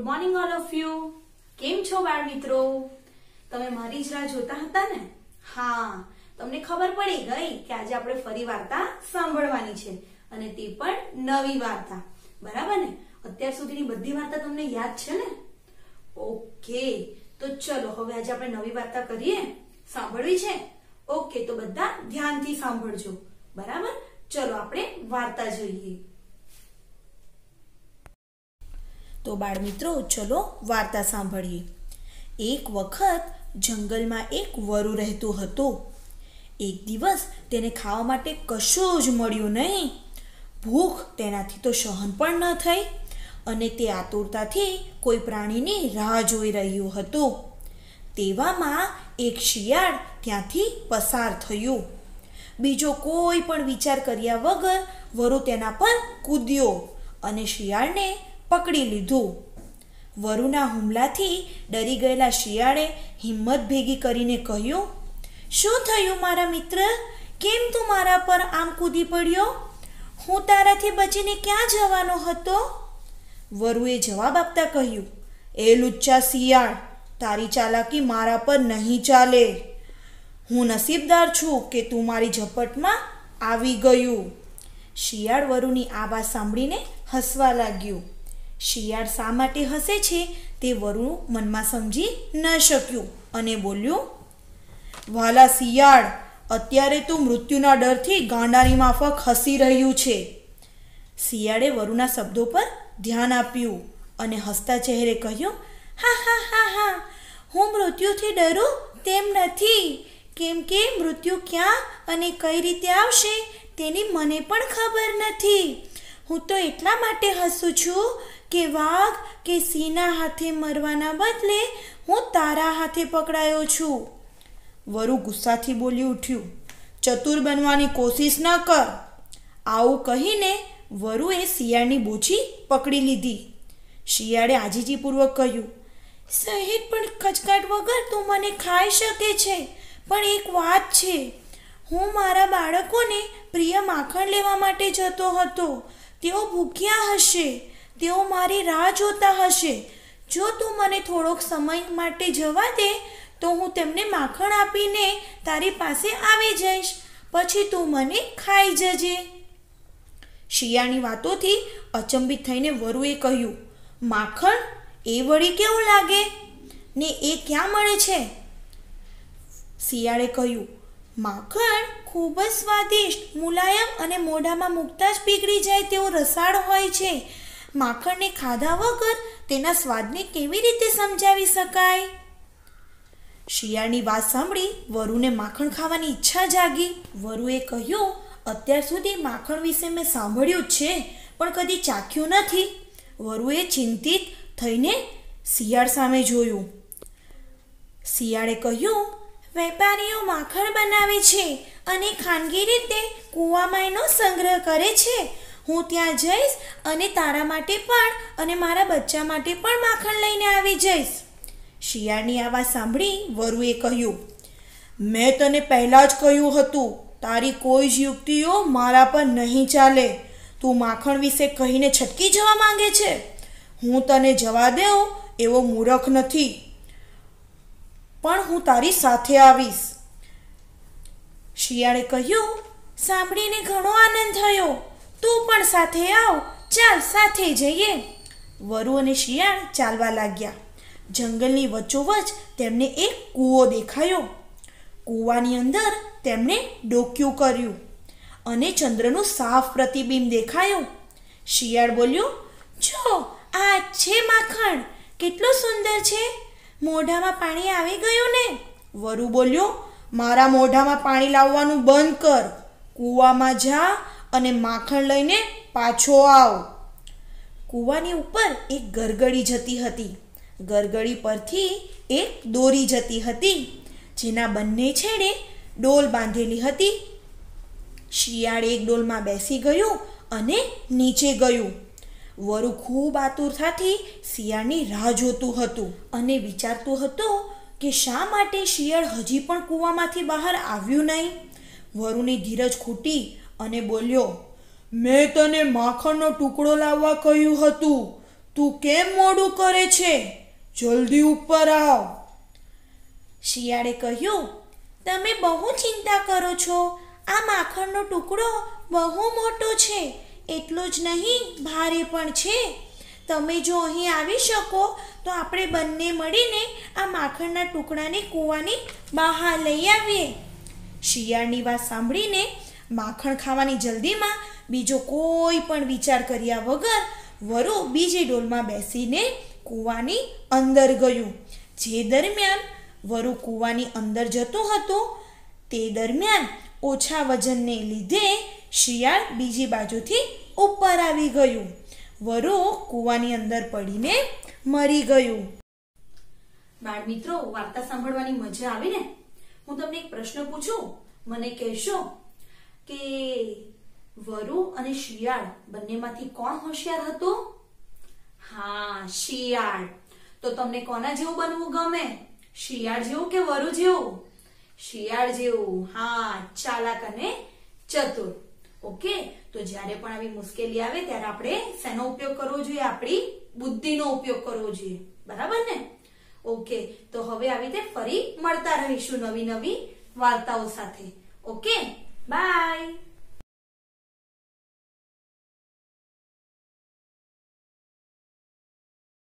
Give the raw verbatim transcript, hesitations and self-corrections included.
Morning all of you. કેમ છો બાળ મિત્રો? તમે મારી જ રાહ જોતા હતા ને? હા, તમને ખબર પડી ગઈ કે આજે આપણે ફરી વાર્તા સાંભળવાની છે અને તે પણ નવી વાર્તા. બરાબર ને? અત્યાર સુધીની બધી વાર્તા તમને યાદ છે ને? ઓકે, તો ચલો હવે આજે આપણે નવી વાર્તા કરીએ. સાંભળવી છે? ઓકે, તો બધા ધ્યાનથી સાંભળજો. બરાબર? ચલો આપણે વાર્તા જોઈએ. તો બાળ મિત્રો ચલો વાર્તા સાંભળીએ. એક વખત જંગલમાં એક વરુ રહેતો હતો. એક દિવસ તેને ખાવા માટે કશું જ મળ્યું નહીં. ભૂખ તેનાથી તો સહન પણ ન થઈ અને તે આતુરતાથી કોઈ પ્રાણીની રાહ જોઈ રહ્યો હતો. તેવામાં એક શિયાળ ત્યાંથી પસાર થયું. બીજો કોઈ પણ વિચાર કર્યા વગર વરુ તેના પર કૂદ્યો અને શિયાળને પકડી લીધું. વરુના હુમલાથી ડરી ગયેલા શિયાળે હિંમત ભેગી કરીને કહ્યું, શું થયું મારા મિત્ર? કેમ તું મારા પર આમ કૂદી પડ્યો? હું તારાથી બચીને ક્યાં જવાનો હતો? વરુએ જવાબ આપતા કહ્યું, એ લુચ્ચા શિયાળ, તારી ચાલાકી મારા પર નહીં ચાલે. હું નસીબદાર છું કે તું મારી ઝપટમાં આવી ગયું. શિયાળ વરુની આ વાત સાંભળીને હસવા લાગ્યું. શિયાળ શા માટે હસે છે તે વરુ મનમાં સમજી ન શક્યું અને બોલ્યું, વાલા શિયાળ, અત્યારે તું મૃત્યુના ડરથી ગાંડાની માફક હસી રહ્યું છે. શિયાળે વરુના શબ્દો પર ધ્યાન આપ્યું અને હસતા ચહેરે કહ્યું, હા હા હા હા હું મૃત્યુથી ડરું તેમ નથી, કેમ કે મૃત્યુ ક્યાં અને કઈ રીતે આવશે તેની મને પણ ખબર નથી. હું તો એટલા માટે હસું છું કે વાઘ કે સિંહના હાથે મરવાના બદલે હું તારા હાથે પકડાયો છું. વરુ ગુસ્સાથી બોલી ઉઠ્યું, ચતુર બનવાની કોશિશ ન કર. આવું કહીને વરુએ શિયાળની બોછી પકડી લીધી. શિયાળે આજીજીપૂર્વક કહ્યું, સહેજ પણ ખચકાટ વગર તું મને ખાઈ શકે છે, પણ એક વાત છે, હું મારા બાળકોને પ્રિય માખણ લેવા માટે જતો હતો. તેઓ ભૂખ્યા હશે, તેઓ મારી રાહ જોતા હશે. જો તું મને થોડોક સમય માટે જવા દે તો હું તેમને માખણ આપીને તારી પાસે આવી જઈશ. પછી તું મને ખાઈ જજે. શિયાળની વાતોથી અચંબિત થઈને વરુએ કહ્યું, માખણ? એ વળી કેવું લાગે ને એ ક્યાં મળે છે? શિયાળે કહ્યું, માખણ ખૂબ જ સ્વાદિષ્ટ, મુલાયમ અને મોઢામાં મૂકતા જ પીગળી જાય તેવો રસાળ હોય છે. માખણને ખાધા વગર તેના સ્વાદને કેવી રીતે સમજાવી શકાય? શિયાળની વાત સાંભળી વરુને માખણ ખાવાની ઈચ્છા જાગી. વરુએ કહ્યું, અત્યાર સુધી માખણ વિશે મેં સાંભળ્યું જ છે, પણ કદી ચાખ્યું નથી. વરુએ ચિંતિત થઈને શિયાળ સામે જોયું. શિયાળે કહ્યું, વેપારીઓ માખણ બનાવે છે અને ખાનગી રીતે કૂવામાં એનો સંગ્રહ કરે છે. હું ત્યાં જઈશ અને તારા માટે પણ અને મારા બચ્ચા માટે પણ માખણ લઈને આવી જઈશ. શિયાળની આ વાત સાંભળી વરુએ કહ્યું, મેં તને પહેલાં જ કહ્યું હતું, તારી કોઈ જ યુક્તિઓ મારા પર નહીં ચાલે. તું માખણ વિશે કહીને છટકી જવા માંગે છે. હું તને જવા દઉં એવો મૂર્ખ નથી, પણ હું તારી સાથે આવીશ. શિયાળે કહ્યું, સાંભળીને ઘણો આનંદ થયો. તું પણ સાથે આવ, ચાલ સાથે જઈએ. વરુ અને શિયાળ ચાલવા લાગ્યા. જંગલની વચ્ચોવચ્ચ તેમને એક કૂવો દેખાયો. કૂવાની અંદર તેમણે ડોકિયું કર્યું અને ચંદ્રનું સાફ પ્રતિબિંબ દેખાયું. શિયાળ બોલ્યું, જો આ છે માખણ, કેટલું સુંદર છે. મોઢામાં પાણી આવી ગયું ને? વરુ બોલ્યો, મારા મોઢામાં પાણી લાવવાનું બંધ કર. કૂવામાં જા અને માખણ લઈને પાછો આવ. કૂવાની ઉપર એક ગરગડી જતી હતી. ગરગડી પરથી એક દોરી જતી હતી, જેના બંને છેડે ડોલ બાંધેલી હતી. શિયાળ એક ડોલમાં બેસી ગયું અને નીચે ગયું. વરુ ખૂબ આતુરતાથી શિયાળની રાહ જોતું હતું અને વિચારતું હતું કે શા માટે શિયાળ હજી પણ કૂવામાંથી બહાર આવ્યું નહીં. વરુની ધીરજ ખૂટી અને બોલ્યો, મેં તને માખણનો ટુકડો લાવવા કહ્યું હતું, તું કેમ મોડું કરે છે? જલ્દી ઉપર આવ. શિયાળે કહ્યું, તમે બહુ ચિંતા કરો છો. આ માખણનો ટુકડો બહુ મોટો છે, એટલો જ નહીં ભારે પણ છે. તમે જો અહીં આવી શકો તો આપણે બંને મળીને આ માખણના ટુકડાને કૂવાની બહાર લઈ આવીએ. શિયાળની વાત સાંભળીને માખણ ખાવાની જલ્દીમાં બીજો કોઈ પણ વિચાર કર્યા વગર વરુ બીજી ડોલમાં બેસીને કૂવાની અંદર ગયું. જે દરમિયાન વરુ કૂવાની અંદર જતો હતો તે દરમિયાન ઓછા વજનને લીધે શિયાળ બીજી બાજુથી ઉપર આવી ગયું. વરુ કૂવાની અંદર પડીને મરી ગયું. બાળ મિત્રો, વાર્તા સાંભળવાની મજા આવી ને? હું તમને એક પ્રશ્ન પૂછું, મને કહેશો કે વરુ અને શિયાળ બંનેમાંથી કોણ હોશિયાર હતું? હા, શિયાળ. તો તમને કોના જેવું બનવું ગમે? શિયાળ જેવું કે વરુ જેવું? શિયાળ જેવું. હા, ચાલાક અને ચતુર. ઓકે, તો જ્યારે પણ આવી મુશ્કેલી આવે ત્યારે આપણે શેનો ઉપયોગ કરવો જોઈએ? આપણી બુદ્ધિનો ઉપયોગ કરવો જોઈએ. બરાબર ને? ઓકે, તો હવે આવી રીતે ફરી મળતા રહીશું નવી નવી વાર્તાઓ સાથે. Okay, by.